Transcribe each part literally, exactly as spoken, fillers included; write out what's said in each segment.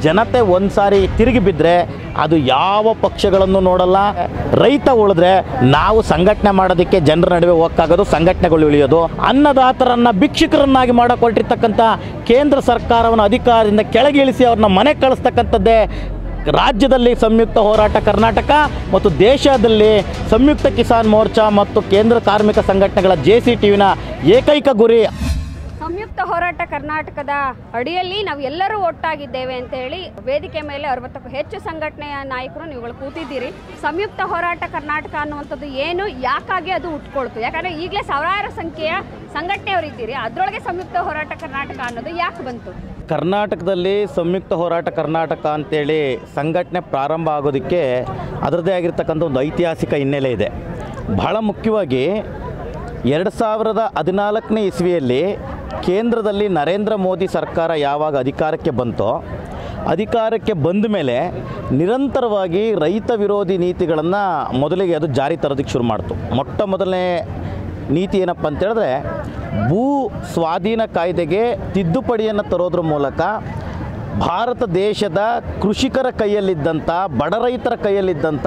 ಜನತೆ ಒಂದು ಸಾರಿ ತಿರುಗಿ ಬಿದ್ದರೆ ಅದು ಯಾವ ಪಕ್ಷಗಳನ್ನು ನೋಡಲ್ಲ. ರೈತ ಉಳಿದ್ರೆ ನಾವು ಸಂಘಟನೆ ಮಾಡೋದಕ್ಕೆ ಜನರ ನಡುವೆ ಹೋಗಕ್ಕಾಗೋದು, ಸಂಘಟನೆಗಳು ಉಳಿಯೋದು. ಅನ್ನದಾತರನ್ನು ಭಿಕ್ಷುಕರನ್ನಾಗಿ ಮಾಡಕೊಟ್ಟಿರ್ತಕ್ಕಂಥ ಕೇಂದ್ರ ಸರ್ಕಾರವನ್ನು ಅಧಿಕಾರದಿಂದ ಕೆಳಗಿಳಿಸಿ ಅವ್ರನ್ನ ಮನೆ ಕಳಿಸ್ತಕ್ಕಂಥದ್ದೇ ರಾಜ್ಯದಲ್ಲಿ ಸಂಯುಕ್ತ ಹೋರಾಟ ಕರ್ನಾಟಕ ಮತ್ತು ದೇಶದಲ್ಲಿ ಸಂಯುಕ್ತ ಕಿಸಾನ್ ಮೋರ್ಚಾ ಮತ್ತು ಕೇಂದ್ರ ಕಾರ್ಮಿಕ ಸಂಘಟನೆಗಳ ಜೆ ಸಿ ಟಿ ವಿನ ಏಕೈಕ ಗುರಿ. ಸಂಯುಕ್ತ ಹೋರಾಟ ಕರ್ನಾಟಕದ ಅಡಿಯಲ್ಲಿ ನಾವು ಎಲ್ಲರೂ ಒಟ್ಟಾಗಿದ್ದೇವೆ ಅಂತ ಹೇಳಿ ವೇದಿಕೆ ಮೇಲೆ ಅರವತ್ತಕ್ಕೂ ಹೆಚ್ಚು ಸಂಘಟನೆಯ ನಾಯಕರು ನೀವುಗಳು ಕೂತಿದ್ದೀರಿ. ಸಂಯುಕ್ತ ಹೋರಾಟ ಕರ್ನಾಟಕ ಅನ್ನುವಂಥದ್ದು ಏನು, ಯಾಕಾಗಿ ಅದು ಹುಟ್ಕೊಳ್ತು? ಯಾಕಂದರೆ ಈಗಲೇ ಸಾವಿರಾರು ಸಂಖ್ಯೆಯ ಸಂಘಟನೆಯವರಿದ್ದೀರಿ, ಅದರೊಳಗೆ ಸಂಯುಕ್ತ ಹೋರಾಟ ಕರ್ನಾಟಕ ಅನ್ನೋದು ಯಾಕೆ ಬಂತು? ಕರ್ನಾಟಕದಲ್ಲಿ ಸಂಯುಕ್ತ ಹೋರಾಟ ಕರ್ನಾಟಕ ಅಂತೇಳಿ ಸಂಘಟನೆ ಪ್ರಾರಂಭ ಆಗೋದಕ್ಕೆ ಅದರದ್ದೇ ಆಗಿರ್ತಕ್ಕಂಥ ಒಂದು ಐತಿಹಾಸಿಕ ಹಿನ್ನೆಲೆ ಇದೆ. ಬಹಳ ಮುಖ್ಯವಾಗಿ ಎರಡು ಸಾವಿರದ ಹದಿನಾಲ್ಕನೇ ಇಸ್ವಿಯಲ್ಲಿ ಕೇಂದ್ರದಲ್ಲಿ ನರೇಂದ್ರ ಮೋದಿ ಸರ್ಕಾರ ಯಾವಾಗ ಅಧಿಕಾರಕ್ಕೆ ಬಂತೋ, ಅಧಿಕಾರಕ್ಕೆ ಬಂದ ಮೇಲೆ ನಿರಂತರವಾಗಿ ರೈತ ವಿರೋಧಿ ನೀತಿಗಳನ್ನು ಮೊದಲಿಗೆ ಅದು ಜಾರಿ ತರೋದಕ್ಕೆ ಶುರು ಮಾಡ್ತು. ಮೊಟ್ಟ ಮೊದಲನೇ ನೀತಿ ಏನಪ್ಪ ಅಂತ ಹೇಳಿದ್ರೆ, ಭೂ ಸ್ವಾಧೀನ ಕಾಯ್ದೆಗೆ ತಿದ್ದುಪಡಿಯನ್ನು ತರೋದ್ರ ಮೂಲಕ ಭಾರತ ದೇಶದ ಕೃಷಿಕರ ಕೈಯಲ್ಲಿದ್ದಂಥ, ಬಡ ರೈತರ ಕೈಯಲ್ಲಿದ್ದಂಥ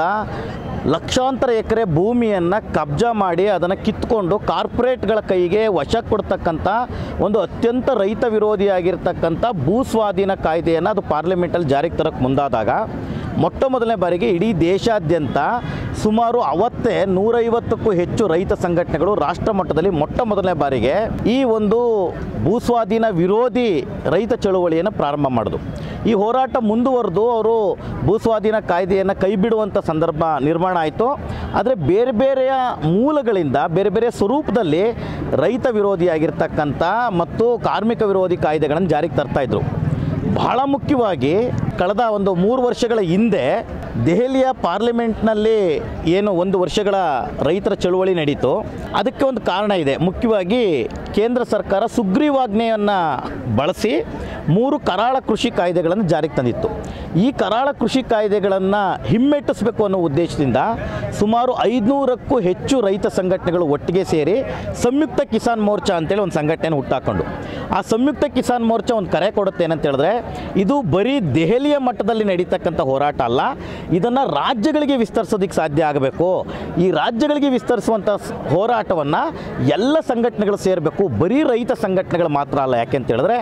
ಲಕ್ಷಾಂತರ ಎಕರೆ ಭೂಮಿಯನ್ನು ಕಬ್ಜಾ ಮಾಡಿ ಅದನ್ನು ಕಿತ್ಕೊಂಡು ಕಾರ್ಪೊರೇಟ್ಗಳ ಕೈಗೆ ವಶ ಕೊಡ್ತಕ್ಕಂಥ ಒಂದು ಅತ್ಯಂತ ರೈತ ವಿರೋಧಿಯಾಗಿರ್ತಕ್ಕಂಥ ಭೂ ಸ್ವಾಧೀನ ಕಾಯ್ದೆಯನ್ನು ಅದು ಪಾರ್ಲಿಮೆಂಟಲ್ಲಿ ಜಾರಿಗೆ ತರೋಕ್ಕೆ ಮುಂದಾದಾಗ ಮೊಟ್ಟ ಮೊದಲನೇ ಬಾರಿಗೆ ಇಡೀ ದೇಶಾದ್ಯಂತ ಸುಮಾರು ಅವತ್ತೇ ನೂರೈವತ್ತಕ್ಕೂ ಹೆಚ್ಚು ರೈತ ಸಂಘಟನೆಗಳು ರಾಷ್ಟ್ರ ಮಟ್ಟದಲ್ಲಿ ಮೊಟ್ಟ ಮೊದಲನೇ ಬಾರಿಗೆ ಈ ಒಂದು ಭೂಸ್ವಾಧೀನ ವಿರೋಧಿ ರೈತ ಚಳುವಳಿಯನ್ನು ಪ್ರಾರಂಭ ಮಾಡಿದ್ರು. ಈ ಹೋರಾಟ ಮುಂದುವರೆದು ಅವರು ಭೂಸ್ವಾಧೀನ ಕಾಯ್ದೆಯನ್ನು ಕೈ ಬಿಡುವಂಥ ಸಂದರ್ಭ ನಿರ್ಮಾಣ ಆಯಿತು. ಆದರೆ ಬೇರೆ ಬೇರೆಯ ಮೂಲಗಳಿಂದ ಬೇರೆ ಬೇರೆ ಸ್ವರೂಪದಲ್ಲಿ ರೈತ ವಿರೋಧಿಯಾಗಿರ್ತಕ್ಕಂಥ ಮತ್ತು ಕಾರ್ಮಿಕ ವಿರೋಧಿ ಕಾಯ್ದೆಗಳನ್ನು ಜಾರಿಗೆ ತರ್ತಾಯಿದ್ರು. ಬಹಳ ಮುಖ್ಯವಾಗಿ ಕಳೆದ ಒಂದು ಮೂರು ವರ್ಷಗಳ ಹಿಂದೆ ದೆಹಲಿಯ ಪಾರ್ಲಿಮೆಂಟ್ನಲ್ಲಿ ಏನು ಒಂದು ವರ್ಷಗಳ ರೈತರ ಚಳುವಳಿ ನಡೀತು, ಅದಕ್ಕೆ ಒಂದು ಕಾರಣ ಇದೆ. ಮುಖ್ಯವಾಗಿ ಕೇಂದ್ರ ಸರ್ಕಾರ ಸುಗ್ರೀವಾಜ್ಞೆಯನ್ನು ಬಳಸಿ ಮೂರು ಕರಾಳ ಕೃಷಿ ಕಾಯ್ದೆಗಳನ್ನು ಜಾರಿಗೆ ತಂದಿತ್ತು. ಈ ಕರಾಳ ಕೃಷಿ ಕಾಯ್ದೆಗಳನ್ನು ಹಿಮ್ಮೆಟ್ಟಿಸಬೇಕು ಅನ್ನೋ ಉದ್ದೇಶದಿಂದ ಸುಮಾರು ಐದುನೂರಕ್ಕೂ ಹೆಚ್ಚು ರೈತ ಸಂಘಟನೆಗಳು ಒಟ್ಟಿಗೆ ಸೇರಿ ಸಂಯುಕ್ತ ಕಿಸಾನ್ ಮೋರ್ಚಾ ಅಂತೇಳಿ ಒಂದು ಸಂಘಟನೆಯನ್ನು ಹುಟ್ಟಾಕೊಂಡು, ಆ ಸಂಯುಕ್ತ ಕಿಸಾನ್ ಮೋರ್ಚಾ ಒಂದು ಕರೆ ಕೊಡುತ್ತೆ ಏನಂತ ಹೇಳಿದ್ರೆ, ಇದು ಬರೀ ದೆಹಲಿಯ ಮಟ್ಟದಲ್ಲಿ ನಡೀತಕ್ಕಂಥ ಹೋರಾಟ ಅಲ್ಲ, ಇದನ್ನು ರಾಜ್ಯಗಳಿಗೆ ವಿಸ್ತರಿಸೋದಕ್ಕೆ ಸಾಧ್ಯ ಆಗಬೇಕು. ಈ ರಾಜ್ಯಗಳಿಗೆ ವಿಸ್ತರಿಸುವಂಥ ಹೋರಾಟವನ್ನು ಎಲ್ಲ ಸಂಘಟನೆಗಳು ಸೇರಬೇಕು, ಬರೀ ರೈತ ಸಂಘಟನೆಗಳು ಮಾತ್ರ ಅಲ್ಲ. ಯಾಕೆಂತ ಹೇಳಿದ್ರೆ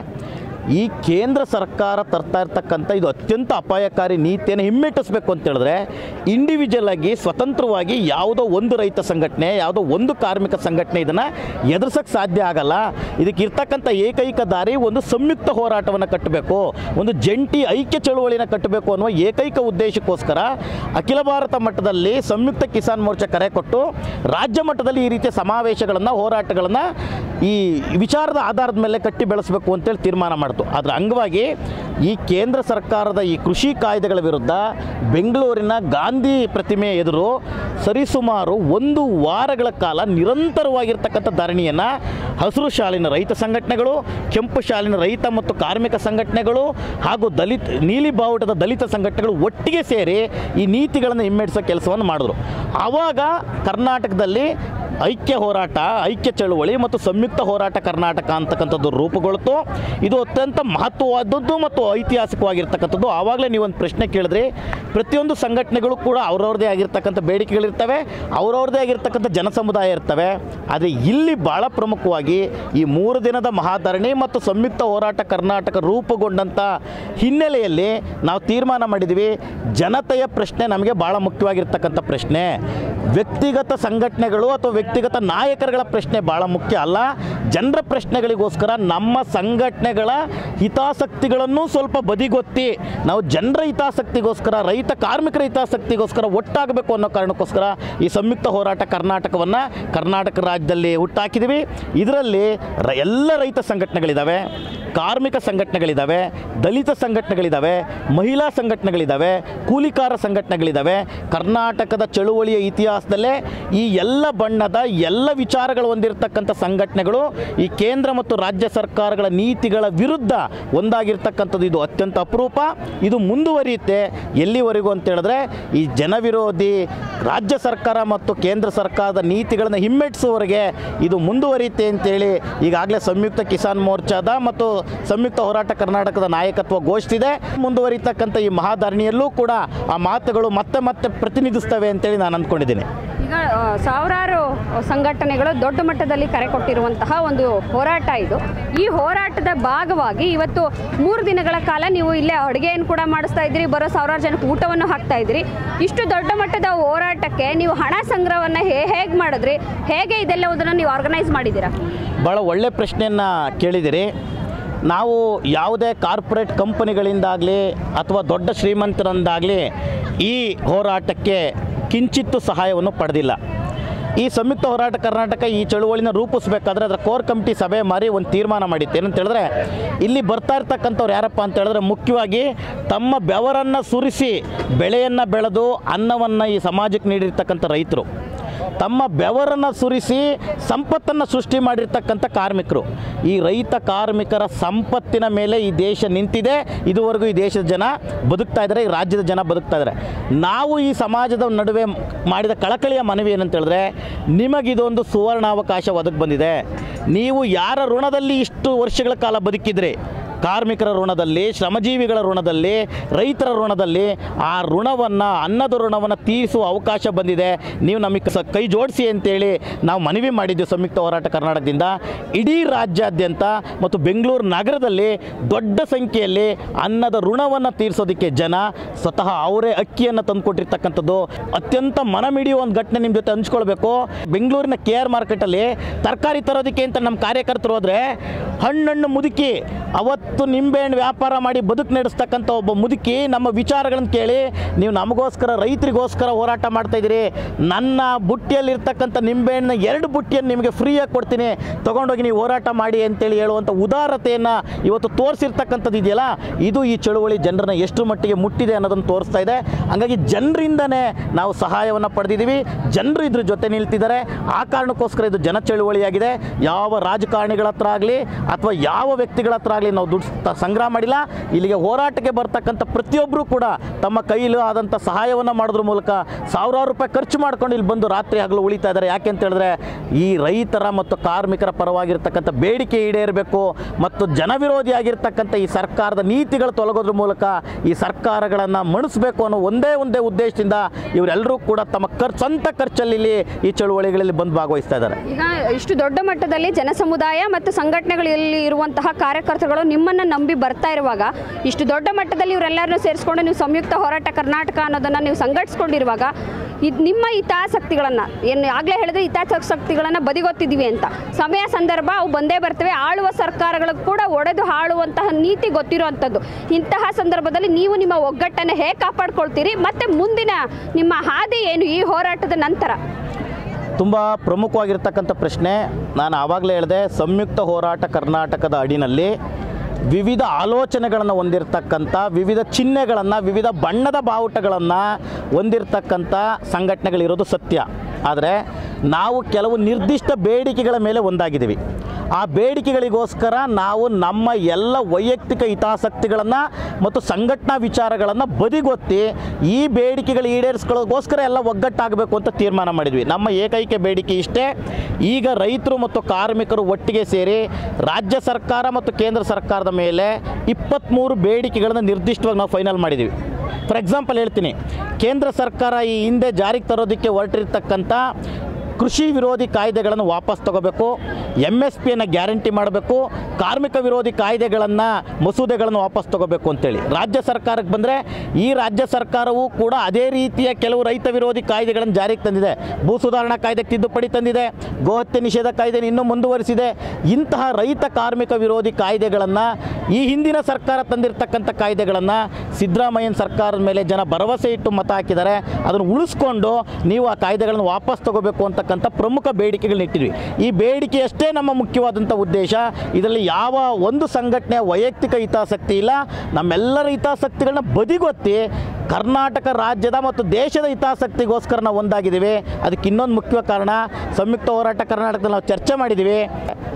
ಈ ಕೇಂದ್ರ ಸರ್ಕಾರ ತರ್ತಾ ಇರ್ತಕ್ಕಂಥ ಇದು ಅತ್ಯಂತ ಅಪಾಯಕಾರಿ ನೀತಿಯನ್ನು ಹಿಮ್ಮೆಟ್ಟಿಸಬೇಕು ಅಂತ ಹೇಳಿದ್ರೆ ಇಂಡಿವಿಜುವಲ್ ಆಗಿ ಸ್ವತಂತ್ರವಾಗಿ ಯಾವುದೋ ಒಂದು ರೈತ ಸಂಘಟನೆ, ಯಾವುದೋ ಒಂದು ಕಾರ್ಮಿಕ ಸಂಘಟನೆ ಇದನ್ನು ಎದುರಿಸೋಕ್ಕೆ ಸಾಧ್ಯ ಆಗಲ್ಲ. ಇದಕ್ಕೆ ಇರ್ತಕ್ಕಂಥ ಏಕೈಕ ದಾರಿ ಒಂದು ಸಂಯುಕ್ತ ಹೋರಾಟವನ್ನು ಕಟ್ಟಬೇಕು, ಒಂದು ಜಂಟಿ ಐಕ್ಯ ಚಳುವಳಿನ ಕಟ್ಟಬೇಕು ಅನ್ನುವ ಏಕೈಕ ಉದ್ದೇಶಕ್ಕೋಸ್ಕರ ಅಖಿಲ ಭಾರತ ಮಟ್ಟದಲ್ಲಿ ಸಂಯುಕ್ತ ಕಿಸಾನ್ ಮೋರ್ಚಾ ಕರೆ ಕೊಟ್ಟು ರಾಜ್ಯ ಮಟ್ಟದಲ್ಲಿ ಈ ರೀತಿಯ ಸಮಾವೇಶಗಳನ್ನು, ಹೋರಾಟಗಳನ್ನು ಈ ವಿಚಾರದ ಆಧಾರದ ಮೇಲೆ ಕಟ್ಟಿ ಬೆಳೆಸಬೇಕು ಅಂತೇಳಿ ತೀರ್ಮಾನ ಮಾಡಿತು. ಅದರ ಅಂಗವಾಗಿ ಈ ಕೇಂದ್ರ ಸರ್ಕಾರದ ಈ ಕೃಷಿ ಕಾಯ್ದೆಗಳ ವಿರುದ್ಧ ಬೆಂಗಳೂರಿನ ಗಾಂಧಿ ಪ್ರತಿಮೆ ಎದುರು ಸರಿಸುಮಾರು ಒಂದು ವಾರಗಳ ಕಾಲ ನಿರಂತರವಾಗಿರ್ತಕ್ಕಂಥ ಧರಣಿಯನ್ನು ಹಸಿರು ಶಾಲಿನ ರೈತ ಸಂಘಟನೆಗಳು, ಕೆಂಪು ಶಾಲಿನ ರೈತ ಮತ್ತು ಕಾರ್ಮಿಕ ಸಂಘಟನೆಗಳು ಹಾಗೂ ದಲಿತ ನೀಲಿ ಬಾವುಟದ ದಲಿತ ಸಂಘಟನೆಗಳು ಒಟ್ಟಿಗೆ ಸೇರಿ ಈ ನೀತಿಗಳನ್ನು ಹಿಮ್ಮೆಟ್ಟಿಸೋ ಕೆಲಸವನ್ನು ಮಾಡಿದ್ರು. ಆವಾಗ ಕರ್ನಾಟಕದಲ್ಲಿ ಐಕ್ಯ ಹೋರಾಟ, ಐಕ್ಯ ಚಳುವಳಿ ಮತ್ತು ಸಂಯುಕ್ತ ಹೋರಾಟ ಕರ್ನಾಟಕ ಅಂತಕ್ಕಂಥದ್ದು ರೂಪುಗೊಳ್ತು. ಇದು ಅತ್ಯಂತ ಮಹತ್ವವಾದದ್ದು ಮತ್ತು ಐತಿಹಾಸಿಕವಾಗಿರ್ತಕ್ಕಂಥದ್ದು. ಆವಾಗಲೇ ನೀವೊಂದು ಪ್ರಶ್ನೆ ಕೇಳಿದ್ರಿ, ಪ್ರತಿಯೊಂದು ಸಂಘಟನೆಗಳು ಕೂಡ ಅವ್ರವ್ರದ್ದೇ ಆಗಿರ್ತಕ್ಕಂಥ ಬೇಡಿಕೆಗಳಿರ್ತವೆ, ಅವ್ರವ್ರದ್ದೇ ಆಗಿರ್ತಕ್ಕಂಥ ಜನಸಮುದಾಯ ಇರ್ತವೆ. ಆದರೆ ಇಲ್ಲಿ ಭಾಳ ಪ್ರಮುಖವಾಗಿ ಈ ಮೂರು ದಿನದ ಮಹಾಧರಣಿ ಮತ್ತು ಸಂಯುಕ್ತ ಹೋರಾಟ ಕರ್ನಾಟಕ ರೂಪುಗೊಂಡಂಥ ಹಿನ್ನೆಲೆಯಲ್ಲಿ ನಾವು ತೀರ್ಮಾನ ಮಾಡಿದ್ವಿ, ಜನತೆಯ ಪ್ರಶ್ನೆ ನಮಗೆ ಭಾಳ ಮುಖ್ಯವಾಗಿರ್ತಕ್ಕಂಥ ಪ್ರಶ್ನೆ. ವ್ಯಕ್ತಿಗತ ಸಂಘಟನೆಗಳು ಅಥವಾ ವ್ಯಕ್ತಿಗತ ನಾಯಕರುಗಳ ಪ್ರಶ್ನೆ ಭಾಳ ಮುಖ್ಯ ಅಲ್ಲ. ಜನರ ಪ್ರಶ್ನೆಗಳಿಗೋಸ್ಕರ ನಮ್ಮ ಸಂಘಟನೆಗಳ ಹಿತಾಸಕ್ತಿಗಳನ್ನು ಸ್ವಲ್ಪ ಬದಿಗೊತ್ತಿ ನಾವು ಜನರ ಹಿತಾಸಕ್ತಿಗೋಸ್ಕರ, ರೈತ ಕಾರ್ಮಿಕರ ಹಿತಾಸಕ್ತಿಗೋಸ್ಕರ ಒಟ್ಟಾಗಬೇಕು ಅನ್ನೋ ಕಾರಣಕ್ಕೋಸ್ಕರ ಈ ಸಂಯುಕ್ತ ಹೋರಾಟ ಕರ್ನಾಟಕವನ್ನು ಕರ್ನಾಟಕ ರಾಜ್ಯದಲ್ಲಿ ಹುಟ್ಟಾಕಿದ್ದೀವಿ. ಇದರಲ್ಲಿ ರ ಎಲ್ಲ ರೈತ ಸಂಘಟನೆಗಳಿದ್ದಾವೆ, ಕಾರ್ಮಿಕ ಸಂಘಟನೆಗಳಿದ್ದಾವೆ, ದಲಿತ ಸಂಘಟನೆಗಳಿದ್ದಾವೆ, ಮಹಿಳಾ ಸಂಘಟನೆಗಳಿದ್ದಾವೆ, ಕೂಲಿಕಾರ ಸಂಘಟನೆಗಳಿದ್ದಾವೆ. ಕರ್ನಾಟಕದ ಚಳುವಳಿಯ ಇತಿಹಾಸದಲ್ಲೇ ಈ ಎಲ್ಲ ಬಣ್ಣದ ಎಲ್ಲ ವಿಚಾರಗಳು ಹೊಂದಿರತಕ್ಕಂಥ ಸಂಘಟನೆಗಳು ಈ ಕೇಂದ್ರ ಮತ್ತು ರಾಜ್ಯ ಸರ್ಕಾರಗಳ ನೀತಿಗಳ ವಿರುದ್ಧ ಒಂದಾಗಿರ್ತಕ್ಕಂಥದ್ದು ಇದು ಅತ್ಯಂತ ಅಪರೂಪ. ಇದು ಮುಂದುವರಿಯುತ್ತೆ ಎಲ್ಲಿವರೆಗೂ ಅಂತ ಹೇಳಿದ್ರೆ ಈ ಜನವಿರೋಧಿ ರಾಜ್ಯ ಸರ್ಕಾರ ಮತ್ತು ಕೇಂದ್ರ ಸರ್ಕಾರದ ನೀತಿಗಳನ್ನು ಹಿಮ್ಮೆಟ್ಟಿಸುವವರೆಗೆ ಇದು ಮುಂದುವರಿಯುತ್ತೆ ಅಂತೇಳಿ ಈಗಾಗಲೇ ಸಂಯುಕ್ತ ಕಿಸಾನ್ ಮೋರ್ಚಾದ ಮತ್ತು ಸಂಯುಕ್ತ ಹೋರಾಟ ಕರ್ನಾಟಕದ ನಾಯಕತ್ವ ಘೋಷಿಸಿದೆ. ಮುಂದುವರಿತಕ್ಕಂಥ ಈ ಮಹಾಧರಣಿಯಲ್ಲೂ ಕೂಡ ಆ ಮಾತುಗಳು ಮತ್ತೆ ಮತ್ತೆ ಪ್ರತಿನಿಧಿಸ್ತವೆ ಅಂತೇಳಿ ನಾನು ಅಂದ್ಕೊಂಡಿದ್ದೀನಿ. ಈಗ ಸಾವಿರಾರು ಸಂಘಟನೆಗಳು ದೊಡ್ಡ ಮಟ್ಟದಲ್ಲಿ ಕರೆ ಕೊಟ್ಟಿರುವಂತಹ ಒಂದು ಹೋರಾಟ ಇದು. ಈ ಹೋರಾಟದ ಭಾಗವಾಗಿ ಇವತ್ತು ಮೂರು ದಿನಗಳ ಕಾಲ ನೀವು ಇಲ್ಲೇ ಅಡುಗೆಯನ್ನು ಕೂಡ ಮಾಡಿಸ್ತಾ ಇದ್ದೀರಿ, ಬರೋ ಸಾವಿರಾರು ಜನಕ್ಕೆ ಊಟವನ್ನು ಹಾಕ್ತಾ ಇದ್ದೀರಿ. ಇಷ್ಟು ದೊಡ್ಡ ಮಟ್ಟದ ಹೋರಾಟಕ್ಕೆ ನೀವು ಹಣ ಸಂಗ್ರಹವನ್ನು ಹೇ ಹೇಗೆ ಮಾಡಿದ್ರಿ, ಹೇಗೆ ಇದೆಲ್ಲವುದನ್ನು ನೀವು ಆರ್ಗನೈಸ್ ಮಾಡಿದ್ದೀರಾ? ಭಾಳ ಒಳ್ಳೆ ಪ್ರಶ್ನೆಯನ್ನು ಕೇಳಿದಿರಿ. ನಾವು ಯಾವುದೇ ಕಾರ್ಪೊರೇಟ್ ಕಂಪನಿಗಳಿಂದಾಗಲಿ ಅಥವಾ ದೊಡ್ಡ ಶ್ರೀಮಂತರಿಂದಾಗಲಿ ಈ ಹೋರಾಟಕ್ಕೆ ಕಿಂಚಿತ್ತು ಸಹಾಯವನ್ನು ಪಡೆದಿಲ್ಲ. ಈ ಸಂಯುಕ್ತ ಹೋರಾಟ ಕರ್ನಾಟಕ ಈ ಚಳುವಳಿನ ರೂಪಿಸಬೇಕಾದ್ರೆ ಅದರ ಕೋರ್ ಕಮಿಟಿ ಸಭೆ ಮಾರಿ ಒಂದು ತೀರ್ಮಾನ ಮಾಡಿತ್ತು. ಏನಂತ ಹೇಳಿದ್ರೆ ಇಲ್ಲಿ ಬರ್ತಾ ಇರ್ತಕ್ಕಂಥವ್ರು ಯಾರಪ್ಪ ಅಂತ ಹೇಳಿದ್ರೆ ಮುಖ್ಯವಾಗಿ ತಮ್ಮ ಬೆವರನ್ನು ಸುರಿಸಿ ಬೆಳೆಯನ್ನು ಬೆಳೆದು ಅನ್ನವನ್ನು ಈ ಸಮಾಜಕ್ಕೆ ನೀಡಿರ್ತಕ್ಕಂಥ ರೈತರು, ತಮ್ಮ ಬೆವರನ್ನು ಸುರಿಸಿ ಸಂಪತ್ತನ್ನು ಸೃಷ್ಟಿ ಮಾಡಿರ್ತಕ್ಕಂಥ ಕಾರ್ಮಿಕರು. ಈ ರೈತ ಕಾರ್ಮಿಕರ ಸಂಪತ್ತಿನ ಮೇಲೆ ಈ ದೇಶ ನಿಂತಿದೆ. ಇದುವರೆಗೂ ಈ ದೇಶದ ಜನ ಬದುಕ್ತಾ ಇದ್ದಾರೆ, ಈ ರಾಜ್ಯದ ಜನ ಬದುಕ್ತಾ ಇದ್ದಾರೆ. ನಾವು ಈ ಸಮಾಜದ ನಡುವೆ ಮಾಡಿದ ಕಳಕಳಿಯ ಮನವಿ ಏನಂತ ಹೇಳಿದ್ರೆ, ನಿಮಗಿದೊಂದು ಸುವರ್ಣಾವಕಾಶ ಒದಗಿ ಬಂದಿದೆ. ನೀವು ಯಾರ ಋಣದಲ್ಲಿ ಇಷ್ಟು ವರ್ಷಗಳ ಕಾಲ ಬದುಕಿದ್ರಿ, ಕಾರ್ಮಿಕರ ಋಣದಲ್ಲಿ, ಶ್ರಮಜೀವಿಗಳ ಋಣದಲ್ಲಿ, ರೈತರ ಋಣದಲ್ಲಿ, ಆ ಋಣವನ್ನು ಅನ್ನದ ಋಣವನ್ನು ತೀರಿಸುವ ಅವಕಾಶ ಬಂದಿದೆ. ನೀವು ನಮಗೆ ಸ ಕೈ ಜೋಡಿಸಿ ಅಂತೇಳಿ ನಾವು ಮನವಿ ಮಾಡಿದ್ದೀವಿ ಸಂಯುಕ್ತ ಹೋರಾಟ ಕರ್ನಾಟಕದಿಂದ. ಇಡೀ ರಾಜ್ಯಾದ್ಯಂತ ಮತ್ತು ಬೆಂಗಳೂರು ನಗರದಲ್ಲಿ ದೊಡ್ಡ ಸಂಖ್ಯೆಯಲ್ಲಿ ಅನ್ನದ ಋಣವನ್ನು ತೀರಿಸೋದಕ್ಕೆ ಜನ ಸ್ವತಃ ಅವರೇ ಅಕ್ಕಿಯನ್ನು ತಂದುಕೊಟ್ಟಿರ್ತಕ್ಕಂಥದ್ದು ಅತ್ಯಂತ ಮನಮಿಡಿಯುವ ಒಂದು ಘಟನೆ ನಿಮ್ಮ ಜೊತೆ ಹಂಚ್ಕೊಳ್ಬೇಕು. ಬೆಂಗಳೂರಿನ ಕೆ ಆರ್ ಮಾರ್ಕೆಟಲ್ಲಿ ತರಕಾರಿ ತರೋದಕ್ಕೆ ಅಂತ ನಮ್ಮ ಕಾರ್ಯಕರ್ತರು ಹೋದರೆ ಹಣ್ಣು ಮುದುಕಿ ಅವತ್ತು ನಿಂಬೆಹಣ್ಣು ವ್ಯಾಪಾರ ಮಾಡಿ ಬದುಕು ನಡೆಸ್ತಕ್ಕಂಥ ಒಬ್ಬ ಮುದುಕಿ ನಮ್ಮ ವಿಚಾರಗಳನ್ನು ಕೇಳಿ, ನೀವು ನಮಗೋಸ್ಕರ ರೈತರಿಗೋಸ್ಕರ ಹೋರಾಟ ಮಾಡ್ತಾಯಿದ್ದೀರಿ, ನನ್ನ ಬುಟ್ಟಿಯಲ್ಲಿರ್ತಕ್ಕಂಥ ನಿಂಬೆಹಣ್ಣು ಎರಡು ಬುಟ್ಟಿಯನ್ನು ನಿಮಗೆ ಫ್ರೀಯಾಗಿ ಕೊಡ್ತೀನಿ, ತೊಗೊಂಡೋಗಿ ನೀವು ಹೋರಾಟ ಮಾಡಿ ಅಂತೇಳಿ ಹೇಳುವಂಥ ಉದಾರತೆಯನ್ನು ಇವತ್ತು ತೋರಿಸಿರ್ತಕ್ಕಂಥದ್ದು ಇದೆಯಲ್ಲ, ಇದು ಈ ಚಳುವಳಿ ಜನರನ್ನ ಎಷ್ಟು ಮಟ್ಟಿಗೆ ಮುಟ್ಟಿದೆ ಅನ್ನೋದನ್ನು ತೋರಿಸ್ತಾ ಇದೆ. ಹಾಗಾಗಿ ಜನರಿಂದನೇ ನಾವು ಸಹಾಯವನ್ನು ಪಡೆದಿದ್ದೀವಿ, ಜನರು ಇದ್ರ ಜೊತೆ ನಿಲ್ತಿದ್ದಾರೆ. ಆ ಕಾರಣಕ್ಕೋಸ್ಕರ ಇದು ಜನ ಚಳುವಳಿಯಾಗಿದೆ. ಯಾವ ರಾಜಕಾರಣಿಗಳ ಹತ್ರ ಆಗಲಿ ಅಥವಾ ಯಾವ ವ್ಯಕ್ತಿಗಳ ಹತ್ರ ಆಗಲಿ ನಾವು ದುಡ್ಡು ಸಂಗ್ರಹ ಮಾಡಿಲ್ಲ. ಇಲ್ಲಿಗೆ ಹೋರಾಟಕ್ಕೆ ಬರ್ತಕ್ಕಂಥ ಪ್ರತಿಯೊಬ್ಬರು ಕೂಡ ತಮ್ಮ ಕೈಲಿ ಆದಂಥ ಸಹಾಯವನ್ನು ಮಾಡೋದ್ರ ಮೂಲಕ ಸಾವಿರಾರು ರೂಪಾಯಿ ಖರ್ಚು ಮಾಡ್ಕೊಂಡು ಇಲ್ಲಿ ಬಂದು ರಾತ್ರಿ ಹಗಲು ಉಳಿತಾ ಇದ್ದಾರೆ. ಯಾಕೆ ಅಂತ ಹೇಳಿದ್ರೆ ಈ ರೈತರ ಮತ್ತು ಕಾರ್ಮಿಕರ ಪರವಾಗಿರ್ತಕ್ಕಂಥ ಬೇಡಿಕೆ ಈಡೇರಬೇಕು ಮತ್ತು ಜನವಿರೋಧಿಯಾಗಿರ್ತಕ್ಕಂಥ ಈ ಸರ್ಕಾರದ ನೀತಿಗಳು ತೊಲಗೋದ್ರ ಮೂಲಕ ಈ ಸರ್ಕಾರಗಳನ್ನು ಮಣಿಸಬೇಕು ಅನ್ನೋ ಒಂದೇ ಒಂದೇ ಉದ್ದೇಶದಿಂದ ಇವರೆಲ್ಲರೂ ಕೂಡ ತಮ್ಮ ಖರ್ಚು ಸ್ವಂತ ಖರ್ಚಲ್ಲಿ ಇಲ್ಲಿ ಈ ಚಳುವಳಿಗಳಲ್ಲಿ ಬಂದು ಭಾಗವಹಿಸ್ತಾ ಇದ್ದಾರೆ. ಈಗ ಇಷ್ಟು ದೊಡ್ಡ ಮಟ್ಟದಲ್ಲಿ ಜನಸಮುದಾಯ ಮತ್ತು ಸಂಘಟನೆಗಳಲ್ಲಿ ಇರುವಂತಹ ಕಾರ್ಯಕರ್ತರುಗಳು ನಿಮ್ಮನ್ನು ನಂಬಿ ಬರ್ತಾ ಇರುವಾಗ, ಇಷ್ಟು ದೊಡ್ಡ ಮಟ್ಟದಲ್ಲಿ ಇವರೆಲ್ಲರನ್ನೂ ಸೇರಿಸ್ಕೊಂಡು ನೀವು ಸಂಯುಕ್ತ ಹೋರಾಟ ಕರ್ನಾಟಕ ಅನ್ನೋದನ್ನು ನೀವು ಸಂಘಟಿಸ್ಕೊಂಡಿರುವಾಗ, ಇದು ನಿಮ್ಮ ಹಿತಾಸಕ್ತಿಗಳನ್ನು ಏನು ಆಗಲೇ ಹೇಳಿದ್ರೆ ಹಿತಾಸಕ್ತಿಗಳನ್ನು ಬದಿಗೊತ್ತಿದ್ದೀವಿ ಅಂತ ಸಮಯ ಸಂದರ್ಭ ಅವು ಬಂದೇ ಬರ್ತವೆ. ಆಳುವ ಸರ್ಕಾರಗಳು ಕೂಡ ಒಡೆದು ಆಳುವಂತಹ ನೀತಿ ಗೊತ್ತಿರುವಂಥದ್ದು. ಇಂತಹ ಸಂದರ್ಭದಲ್ಲಿ ನೀವು ನಿಮ್ಮ ಒಗ್ಗಟ್ಟನ್ನು ಹೇಗೆ ಕಾಪಾಡ್ಕೊಳ್ತೀರಿ ಮತ್ತು ಮುಂದಿನ ನಿಮ್ಮ ಹಾದಿ ಏನು ಈ ಹೋರಾಟದ ನಂತರ? ತುಂಬ ಪ್ರಮುಖವಾಗಿರ್ತಕ್ಕಂಥ ಪ್ರಶ್ನೆ. ನಾನು ಆವಾಗಲೇ ಹೇಳಿದೆ, ಸಂಯುಕ್ತ ಹೋರಾಟ ಕರ್ನಾಟಕದ ಅಡಿನಲ್ಲಿ ವಿವಿಧ ಆಲೋಚನೆಗಳನ್ನು ಹೊಂದಿರತಕ್ಕಂಥ, ವಿವಿಧ ಚಿಹ್ನೆಗಳನ್ನು, ವಿವಿಧ ಬಣ್ಣದ ಬಾವುಟಗಳನ್ನು ಹೊಂದಿರತಕ್ಕಂಥ ಸಂಘಟನೆಗಳಿರೋದು ಸತ್ಯ. ಆದರೆ ನಾವು ಕೆಲವು ನಿರ್ದಿಷ್ಟ ಬೇಡಿಕೆಗಳ ಮೇಲೆ ಒಂದಾಗಿದ್ದೀವಿ. ಆ ಬೇಡಿಕೆಗಳಿಗೋಸ್ಕರ ನಾವು ನಮ್ಮ ಎಲ್ಲ ವೈಯಕ್ತಿಕ ಹಿತಾಸಕ್ತಿಗಳನ್ನು ಮತ್ತು ಸಂಘಟನಾ ವಿಚಾರಗಳನ್ನು ಬದಿಗೊತ್ತಿ ಈ ಬೇಡಿಕೆಗಳು ಈಡೇರಿಸ್ಕೊಳ್ಳೋಗೋಸ್ಕರ ಎಲ್ಲ ಒಗ್ಗಟ್ಟಾಗಬೇಕು ಅಂತ ತೀರ್ಮಾನ ಮಾಡಿದ್ವಿ. ನಮ್ಮ ಏಕೈಕ ಬೇಡಿಕೆ ಇಷ್ಟೇ. ಈಗ ರೈತರು ಮತ್ತು ಕಾರ್ಮಿಕರು ಒಟ್ಟಿಗೆ ಸೇರಿ ರಾಜ್ಯ ಸರ್ಕಾರ ಮತ್ತು ಕೇಂದ್ರ ಸರ್ಕಾರದ ಮೇಲೆ ಇಪ್ಪತ್ತ್ಮೂರು ಬೇಡಿಕೆಗಳನ್ನು ನಿರ್ದಿಷ್ಟವಾಗಿ ನಾವು ಫೈನಲ್ ಮಾಡಿದ್ದೀವಿ. ಫಾರ್ ಎಕ್ಸಾಂಪಲ್ ಹೇಳ್ತೀನಿ, ಕೇಂದ್ರ ಸರ್ಕಾರ ಈ ಹಿಂದೆ ಜಾರಿಗೆ ತರೋದಕ್ಕೆ ಹೊರಟಿರ್ತಕ್ಕಂಥ ಕೃಷಿ ವಿರೋಧಿ ಕಾಯ್ದೆಗಳನ್ನು ವಾಪಸ್ ತಗೋಬೇಕು, ಎಮ್ ಎಸ್ ಪಿಯನ್ನು ಗ್ಯಾರಂಟಿ ಮಾಡಬೇಕು, ಕಾರ್ಮಿಕ ವಿರೋಧಿ ಕಾಯ್ದೆಗಳನ್ನು ಮಸೂದೆಗಳನ್ನು ವಾಪಸ್ ತಗೋಬೇಕು ಅಂತೇಳಿ ರಾಜ್ಯ ಸರ್ಕಾರಕ್ಕೆ ಬಂದರೆ, ಈ ರಾಜ್ಯ ಸರ್ಕಾರವೂ ಕೂಡ ಅದೇ ರೀತಿಯ ಕೆಲವು ರೈತ ವಿರೋಧಿ ಕಾಯ್ದೆಗಳನ್ನು ಜಾರಿಗೆ ತಂದಿದೆ. ಭೂ ಸುಧಾರಣಾ ಕಾಯ್ದೆಗೆ ತಿದ್ದುಪಡಿ ತಂದಿದೆ, ಗೋಹತ್ಯೆ ನಿಷೇಧ ಕಾಯ್ದೆಯನ್ನು ಇನ್ನೂ ಮುಂದುವರಿಸಿದೆ. ಇಂತಹ ರೈತ ಕಾರ್ಮಿಕ ವಿರೋಧಿ ಕಾಯ್ದೆಗಳನ್ನು, ಈ ಹಿಂದಿನ ಸರ್ಕಾರ ತಂದಿರತಕ್ಕಂಥ ಕಾಯ್ದೆಗಳನ್ನು ಸಿದ್ದರಾಮಯ್ಯನ ಸರ್ಕಾರದ ಮೇಲೆ ಜನ ಭರವಸೆ ಇಟ್ಟು ಮತ ಹಾಕಿದ್ದಾರೆ. ಅದನ್ನು ಉಳಿಸ್ಕೊಂಡು ನೀವು ಆ ಕಾಯ್ದೆಗಳನ್ನು ವಾಪಸ್ ತಗೋಬೇಕು ಅಂತ ಪ್ರಮುಖ ಬೇಡಿಕೆಗಳನ್ನ ಇಟ್ಟಿದ್ವಿ. ಈ ಬೇಡಿಕೆಯಷ್ಟೇ ನಮ್ಮ ಮುಖ್ಯವಾದಂಥ ಉದ್ದೇಶ. ಇದರಲ್ಲಿ ಯಾವ ಒಂದು ಸಂಘಟನೆಯ ವೈಯಕ್ತಿಕ ಹಿತಾಸಕ್ತಿ ಇಲ್ಲ. ನಮ್ಮೆಲ್ಲರ ಹಿತಾಸಕ್ತಿಗಳನ್ನ ಬದಿಗೊತ್ತಿ ಕರ್ನಾಟಕ ರಾಜ್ಯದ ಮತ್ತು ದೇಶದ ಹಿತಾಸಕ್ತಿಗೋಸ್ಕರ ನಾವು ಒಂದಾಗಿದ್ದೀವಿ. ಅದಕ್ಕೆ ಇನ್ನೊಂದು ಮುಖ್ಯ ಕಾರಣ, ಸಂಯುಕ್ತ ಹೋರಾಟ ಕರ್ನಾಟಕದಲ್ಲಿ ನಾವು ಚರ್ಚೆ ಮಾಡಿದ್ದೀವಿ.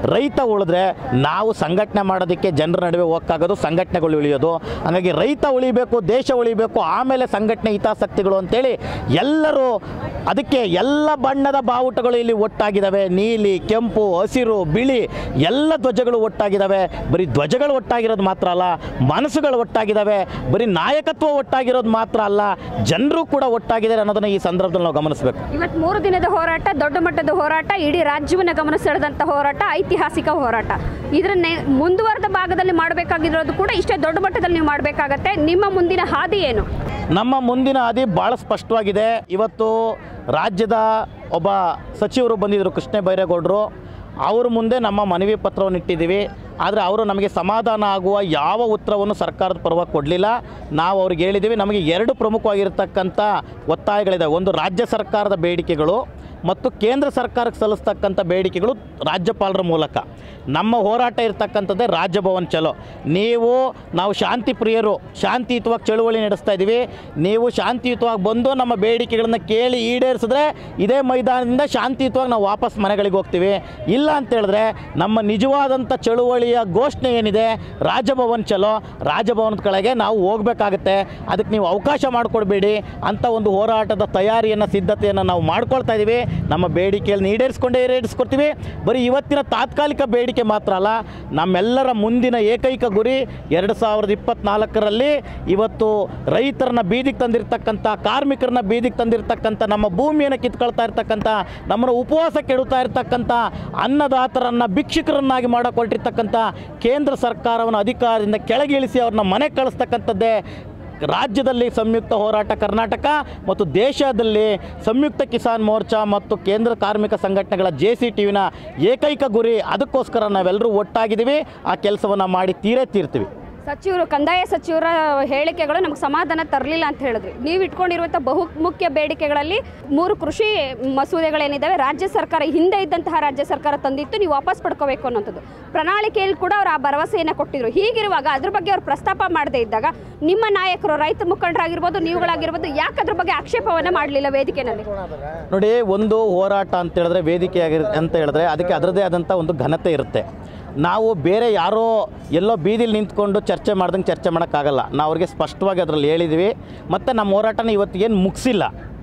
ರೈತ ಉಳಿದ್ರೆ ನಾವು ಸಂಘಟನೆ ಮಾಡೋದಕ್ಕೆ ಜನರ ನಡುವೆ ಹೋಗೋಕ್ಕಾಗೋದು, ಸಂಘಟನೆಗಳು ಉಳಿಯೋದು. ಹಾಗಾಗಿ ರೈತ ಉಳಿಬೇಕು, ದೇಶ ಉಳಿಬೇಕು, ಆಮೇಲೆ ಸಂಘಟನೆ ಹಿತಾಸಕ್ತಿಗಳು ಅಂತೇಳಿ ಎಲ್ಲರೂ ಅದಕ್ಕೆ ಎಲ್ಲ ಬಣ್ಣದ ಬಾವುಟಗಳು ಇಲ್ಲಿ ಒಟ್ಟಾಗಿದ್ದಾವೆ. ನೀಲಿ, ಕೆಂಪು, ಹಸಿರು, ಬಿಳಿ ಎಲ್ಲ ಧ್ವಜಗಳು ಒಟ್ಟಾಗಿದ್ದಾವೆ. ಬರೀ ಧ್ವಜಗಳು ಒಟ್ಟಾಗಿರೋದು ಮಾತ್ರ ಅಲ್ಲ, ಮನಸ್ಸುಗಳು ಒಟ್ಟಾಗಿದ್ದಾವೆ. ಬರೀ ನಾಯಕತ್ವ ಒಟ್ಟಾಗಿರೋದು ಮಾತ್ರ ಅಲ್ಲ, ಜನರು ಕೂಡ ಒಟ್ಟಾಗಿದ್ದಾರೆ ಅನ್ನೋದನ್ನು ಈ ಸಂದರ್ಭದಲ್ಲಿ ನಾವು ಗಮನಿಸಬೇಕು. ಇವತ್ತು ಮೂರು ದಿನದ ಹೋರಾಟ, ದೊಡ್ಡ ಮಟ್ಟದ ಹೋರಾಟ, ಇಡೀ ರಾಜ್ಯವನ್ನು ಗಮನ ಸೆಳೆದಂಥ ಹೋರಾಟ, ಐತಿಹಾಸಿಕ ಹೋರಾಟ. ಇದನ್ನೇ ಮುಂದುವರೆದ ಭಾಗದಲ್ಲಿ ಮಾಡಬೇಕಾಗಿರೋದು ಕೂಡ ಇಷ್ಟೇ ದೊಡ್ಡ ಮಟ್ಟದಲ್ಲಿ ನೀವು ಮಾಡಬೇಕಾಗತ್ತೆ. ನಿಮ್ಮ ಮುಂದಿನ ಹಾದಿ ಏನು? ನಮ್ಮ ಮುಂದಿನ ಹಾದಿ ಭಾಳ ಸ್ಪಷ್ಟವಾಗಿದೆ. ಇವತ್ತು ರಾಜ್ಯದ ಒಬ್ಬ ಸಚಿವರು ಬಂದಿದ್ದರು, ಕೃಷ್ಣ ಬೈರೇಗೌಡರು. ಅವ್ರ ಮುಂದೆ ನಮ್ಮ ಮನವಿ ಪತ್ರವನ್ನು ಇಟ್ಟಿದ್ದೀವಿ. ಆದರೆ ಅವರು ನಮಗೆ ಸಮಾಧಾನ ಆಗುವ ಯಾವ ಉತ್ತರವನ್ನು ಸರ್ಕಾರದ ಪರವಾಗಿ ಕೊಡಲಿಲ್ಲ. ನಾವು ಅವ್ರಿಗೆ ಹೇಳಿದ್ದೀವಿ, ನಮಗೆ ಎರಡು ಪ್ರಮುಖವಾಗಿರ್ತಕ್ಕಂಥ ಒತ್ತಾಯಗಳಿದೆ. ಒಂದು ರಾಜ್ಯ ಸರ್ಕಾರದ ಬೇಡಿಕೆಗಳು ಮತ್ತು ಕೇಂದ್ರ ಸರ್ಕಾರಕ್ಕೆ ಸಲ್ಲಿಸ್ತಕ್ಕಂಥ ಬೇಡಿಕೆಗಳು ರಾಜ್ಯಪಾಲರ ಮೂಲಕ. ನಮ್ಮ ಹೋರಾಟ ಇರ್ತಕ್ಕಂಥದ್ದೇ ರಾಜಭವನ್ ಚಲೋ. ನೀವು ನಾವು ಶಾಂತಿ ಪ್ರಿಯರು, ಶಾಂತಿಯುತವಾಗಿ ಚಳುವಳಿ ನಡೆಸ್ತಾ ಇದ್ದೀವಿ. ನೀವು ಶಾಂತಿಯುತವಾಗಿ ಬಂದು ನಮ್ಮ ಬೇಡಿಕೆಗಳನ್ನು ಕೇಳಿ ಈಡೇರಿಸಿದ್ರೆ ಇದೇ ಮೈದಾನದಿಂದ ಶಾಂತಿಯುತವಾಗಿ ನಾವು ವಾಪಸ್ ಮನೆಗಳಿಗೆ ಹೋಗ್ತೀವಿ. ಇಲ್ಲ ಅಂತೇಳಿದ್ರೆ ನಮ್ಮ ನಿಜವಾದಂಥ ಚಳುವಳಿಯ ಘೋಷಣೆ ಏನಿದೆ ರಾಜಭವನ್ ಚಲೋ, ರಾಜಭವನದ ಕೆಳಗೆ ನಾವು ಹೋಗಬೇಕಾಗತ್ತೆ. ಅದಕ್ಕೆ ನೀವು ಅವಕಾಶ ಮಾಡಿಕೊಡ್ಬೇಡಿ ಅಂತ ಒಂದು ಹೋರಾಟದ ತಯಾರಿಯನ್ನು, ಸಿದ್ಧತೆಯನ್ನು ನಾವು ಮಾಡ್ಕೊಳ್ತಾ ಇದ್ದೀವಿ. ನಮ್ಮ ಬೇಡಿಕೆಯನ್ನು ಈಡೇರಿಸ್ಕೊಂಡೇ ಈಡೇರಿಸ್ಕೊಡ್ತೀವಿ. ಬರೀ ಇವತ್ತಿನ ತಾತ್ಕಾಲಿಕ ಬೇಡಿಕೆ ಮಾತ್ರ ಅಲ್ಲ, ನಮ್ಮೆಲ್ಲರ ಮುಂದಿನ ಏಕೈಕ ಗುರಿ ಎರಡು ಸಾವಿರದ ಇಪ್ಪತ್ತ್ನಾಲ್ಕರಲ್ಲಿ ಇವತ್ತು ರೈತರನ್ನ ಬೀದಿಗೆ ತಂದಿರತಕ್ಕಂಥ, ಕಾರ್ಮಿಕರನ್ನ ಬೀದಿಗೆ ತಂದಿರತಕ್ಕಂಥ, ನಮ್ಮ ಭೂಮಿಯನ್ನು ಕಿತ್ಕೊಳ್ತಾ ಇರ್ತಕ್ಕಂಥ, ನಮ್ಮನ್ನು ಉಪವಾಸ ಕೆಡುತ್ತಾ ಇರ್ತಕ್ಕಂಥ ಅನ್ನದಾತರನ್ನು ಭಿಕ್ಷುಕರನ್ನಾಗಿ ಮಾಡಿಕೊಟ್ಟಿರ್ತಕ್ಕಂಥ ಕೇಂದ್ರ ಸರ್ಕಾರವನ್ನು ಅಧಿಕಾರದಿಂದ ಕೆಳಗಿಳಿಸಿ ಅವ್ರನ್ನ ಮನೆ ಕಳಿಸ್ತಕ್ಕಂಥದ್ದೇ ರಾಜ್ಯದಲ್ಲಿ ಸಂಯುಕ್ತ ಹೋರಾಟ ಕರ್ನಾಟಕ ಮತ್ತು ದೇಶದಲ್ಲಿ ಸಂಯುಕ್ತ ಕಿಸಾನ್ ಮೋರ್ಚಾ ಮತ್ತು ಕೇಂದ್ರ ಕಾರ್ಮಿಕ ಸಂಘಟನೆಗಳ ಜೆ ಸಿ ಟಿ ವಿನ ಏಕೈಕ ಗುರಿ. ಅದಕ್ಕೋಸ್ಕರ ನಾವೆಲ್ಲರೂ ಒಟ್ಟಾಗಿದ್ದೀವಿ. ಆ ಕೆಲಸವನ್ನು ಮಾಡಿ ತೀರೇ ತೀರ್ತೀವಿ. ಸಚಿವರು, ಕಂದಾಯ ಸಚಿವರ ಹೇಳಿಕೆಗಳು ನಮಗೆ ಸಮಾಧಾನ ತರಲಿಲ್ಲ ಅಂತ ಹೇಳಿದ್ರಿ. ನೀವು ಇಟ್ಕೊಂಡಿರುವಂಥ ಬಹು ಮುಖ್ಯ ಬೇಡಿಕೆಗಳಲ್ಲಿ ಮೂರು ಕೃಷಿ ಮಸೂದೆಗಳೇನಿದ್ದಾವೆ, ರಾಜ್ಯ ಸರ್ಕಾರ ಹಿಂದೆ ಇದ್ದಂತಹ ರಾಜ್ಯ ಸರ್ಕಾರ ತಂದಿತ್ತು, ನೀವು ವಾಪಸ್ ಪಡ್ಕೋಬೇಕು ಅನ್ನೋಂಥದ್ದು ಪ್ರಣಾಳಿಕೆಯಲ್ಲಿ ಕೂಡ ಅವರು ಆ ಭರವಸೆಯನ್ನು ಕೊಟ್ಟಿದ್ರು. ಹೀಗಿರುವಾಗ ಅದ್ರ ಬಗ್ಗೆ ಅವ್ರು ಪ್ರಸ್ತಾಪ ಮಾಡದೇ ಇದ್ದಾಗ ನಿಮ್ಮ ನಾಯಕರು, ರೈತ ಮುಖಂಡರಾಗಿರ್ಬೋದು, ನೀವುಗಳಾಗಿರ್ಬೋದು, ಯಾಕೆ ಅದ್ರ ಬಗ್ಗೆ ಆಕ್ಷೇಪವನ್ನು ಮಾಡಲಿಲ್ಲ ವೇದಿಕೆಯಲ್ಲಿ? ನೋಡಿ, ಒಂದು ಹೋರಾಟ ಅಂತ ಹೇಳಿದ್ರೆ, ವೇದಿಕೆ ಆಗಿರ್ ಅಂತ ಹೇಳಿದ್ರೆ ಅದಕ್ಕೆ ಅದರದೇ ಆದಂಥ ಒಂದು ಘನತೆ ಇರುತ್ತೆ. ನಾವು ಬೇರೆ ಯಾರೋ ಎಲ್ಲೋ ಬೀದಿಲಿ ನಿಂತ್ಕೊಂಡು ಚರ್ಚೆ ಮಾಡ್ದಂಗೆ ಚರ್ಚೆ ಮಾಡೋಕ್ಕಾಗಲ್ಲ. ನಾವು ಅವ್ರಿಗೆ ಸ್ಪಷ್ಟವಾಗಿ ಅದರಲ್ಲಿ ಹೇಳಿದ್ವಿ. ಮತ್ತು ನಮ್ಮ ಹೋರಾಟನ ಇವತ್ತಿಗೇನು ಮುಗಿಸಿಲ್ಲ.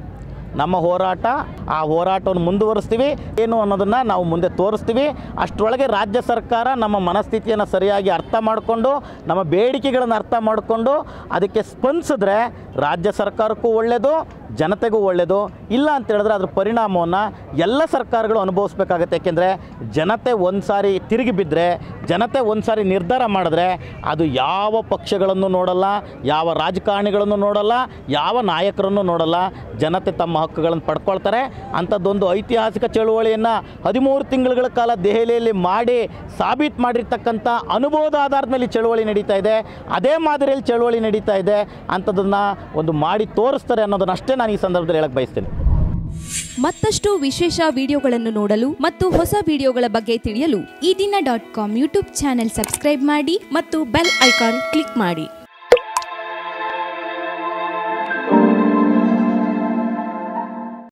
ನಮ್ಮ ಹೋರಾಟ, ಆ ಹೋರಾಟವನ್ನು ಮುಂದುವರಿಸ್ತೀವಿ. ಏನು ಅನ್ನೋದನ್ನು ನಾವು ಮುಂದೆ ತೋರಿಸ್ತೀವಿ. ಅಷ್ಟರೊಳಗೆ ರಾಜ್ಯ ಸರ್ಕಾರ ನಮ್ಮ ಮನಸ್ಥಿತಿಯನ್ನು ಸರಿಯಾಗಿ ಅರ್ಥ ಮಾಡಿಕೊಂಡು, ನಮ್ಮ ಬೇಡಿಕೆಗಳನ್ನು ಅರ್ಥ ಮಾಡಿಕೊಂಡು ಅದಕ್ಕೆ ಸ್ಪಂದಿಸಿದ್ರೆ ರಾಜ್ಯ ಸರ್ಕಾರಕ್ಕೂ ಒಳ್ಳೆಯದು, ಜನತೆಗೂ ಒಳ್ಳೆಯದು. ಇಲ್ಲ ಅಂತ ಹೇಳಿದ್ರೆ ಅದ್ರ ಪರಿಣಾಮವನ್ನು ಎಲ್ಲ ಸರ್ಕಾರಗಳು ಅನುಭವಿಸ್ಬೇಕಾಗತ್ತೆ. ಏಕೆಂದರೆ ಜನತೆ ಒಂದು ಸಾರಿ ತಿರುಗಿ ಬಿದ್ದರೆ, ಜನತೆ ಒಂದು ಸಾರಿ ನಿರ್ಧಾರ ಮಾಡಿದ್ರೆ ಅದು ಯಾವ ಪಕ್ಷಗಳನ್ನು ನೋಡಲ್ಲ, ಯಾವ ರಾಜಕಾರಣಿಗಳನ್ನು ನೋಡಲ್ಲ, ಯಾವ ನಾಯಕರನ್ನು ನೋಡಲ್ಲ. ಜನತೆ ತಮ್ಮ ಹಕ್ಕುಗಳನ್ನು ಪಡ್ಕೊಳ್ತಾರೆ. ಅಂಥದ್ದೊಂದು ಐತಿಹಾಸಿಕ ಚಳುವಳಿಯನ್ನು ಹದಿಮೂರು ತಿಂಗಳುಗಳ ಕಾಲ ದೆಹಲಿಯಲ್ಲಿ ಮಾಡಿ ಸಾಬೀತು ಮಾಡಿರ್ತಕ್ಕಂಥ ಅನುಭವದ ಆಧಾರದ ಮೇಲೆ ಚಳುವಳಿ ನಡೀತಾ ಇದೆ. ಅದೇ ಮಾದರಿಯಲ್ಲಿ ಚಳುವಳಿ ನಡೀತಾ ಇದೆ. ಅಂಥದ್ದನ್ನು ಒಂದು ಮಾಡಿ ತೋರಿಸ್ತಾರೆ ಅನ್ನೋದನ್ನ ಅಷ್ಟೇ ನಾನು ಈ ಸಂದರ್ಭದಲ್ಲಿ ಹೇಳಕ್ಕೆ ಬಯಸ್ತೇನೆ. ಮತ್ತಷ್ಟು ವಿಶೇಷ ವಿಡಿಯೋಗಳನ್ನು ನೋಡಲು ಮತ್ತು ಹೊಸ ವಿಡಿಯೋಗಳ ಬಗ್ಗೆ ತಿಳಿಯಲು ಈ ದಿನ dot com YouTube channel subscribe ಮಾಡಿ ಮತ್ತು ಬೆಲ್ ಐಕಾನ್ ಕ್ಲಿಕ್ ಮಾಡಿ.